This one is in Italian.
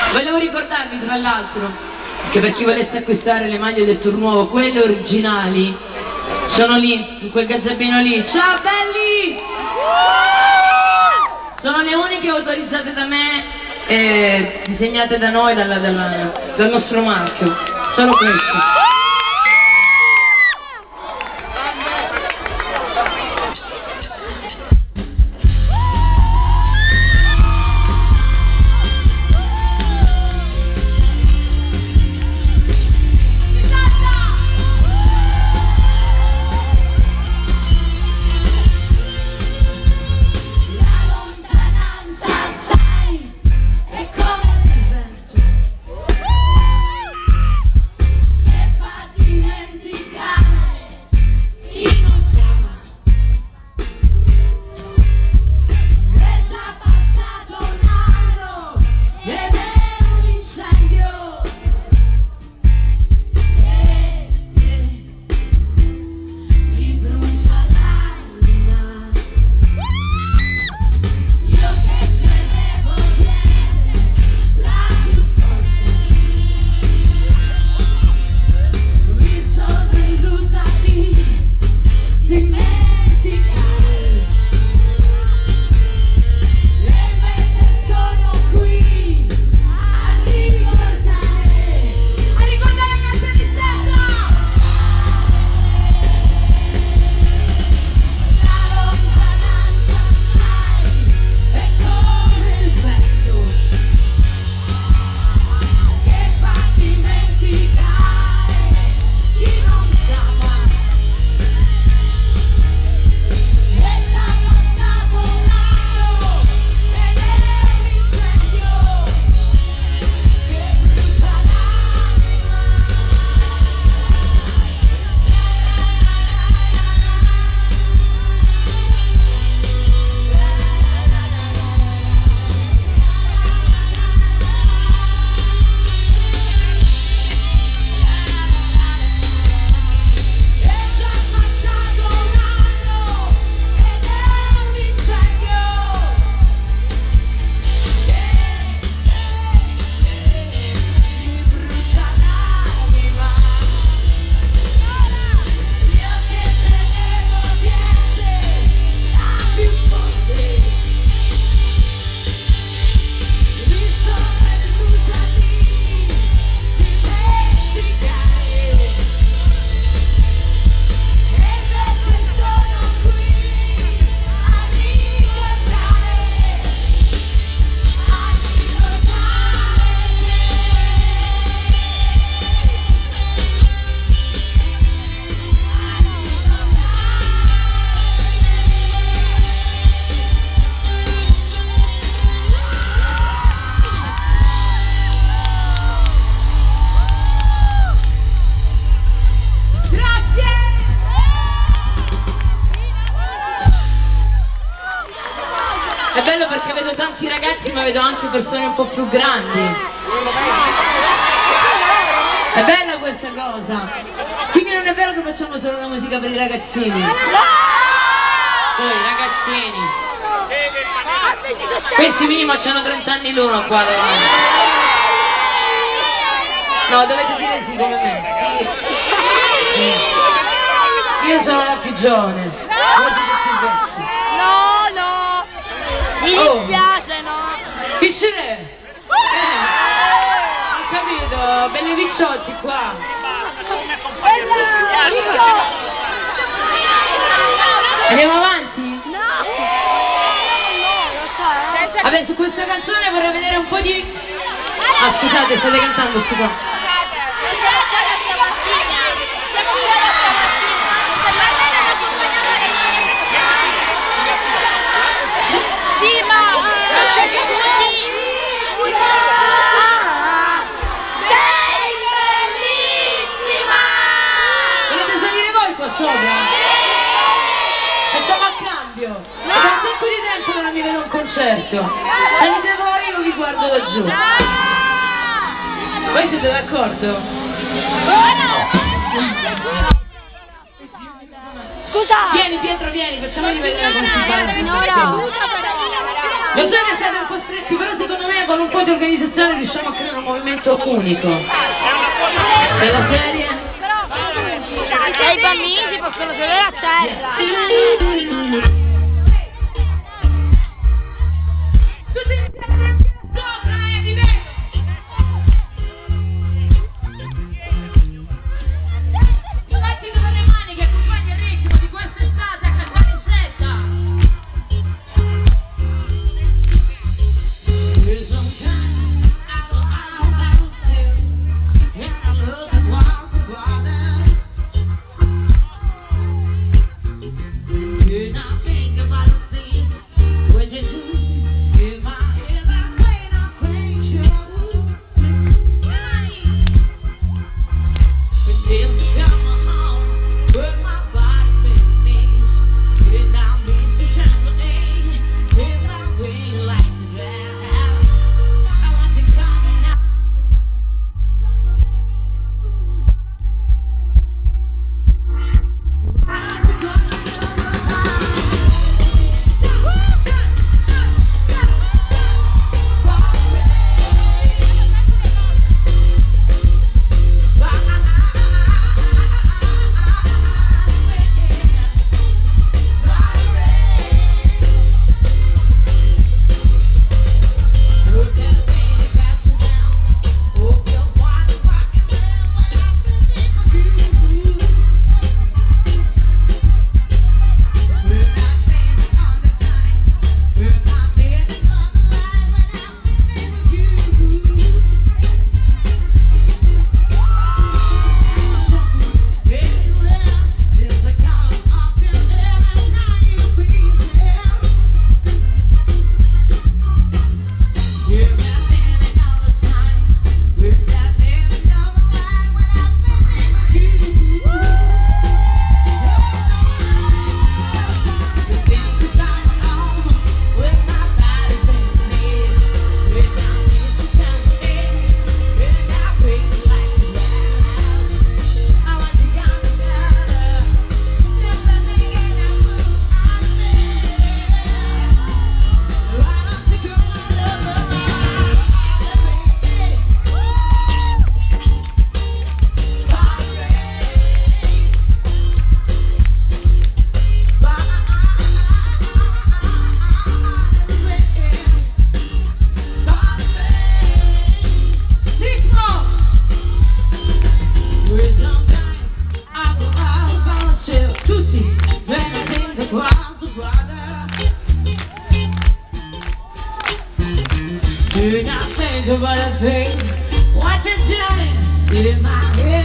Volevo ricordarvi tra l'altro che per chi volesse acquistare le maglie del tour nuovo, quelle originali, sono lì, in quel gazzabino lì. Ciao belli! Sono le uniche autorizzate da me, disegnate da noi, dal nostro marchio. Solo queste. È bello perché vedo tanti ragazzi ma vedo anche persone un po' più grandi. È bella questa cosa. Quindi non è vero che facciamo solo una musica per i ragazzini. Poi ragazzini. Questi minimo hanno 30 anni l'uno qua davanti. No, dovete dire sì come me. Io sono la più giovane. No, no. Mi dispiace, no. Piccine! Ho capito, belli ricciotti qua. Andiamo avanti? No. Vabbè, su questa canzone vorrei vedere un po' di... Ah, scusate, state cantando, sti qua. Facciamo a cambio. Da un sacco di tempo che non mi vedo un concerto. Salite voi, io vi guardo da giù. Voi siete d'accordo? Scusa. Vieni Pietro, vieni, facciamoli vedere come si fa. Lo so che siete un po' stretti, però secondo me con un po' di organizzazione riusciamo a creare un movimento unico. Della serie? E i bambini si possono sedere a terra. Do not think about a thing. What you're doing in my head.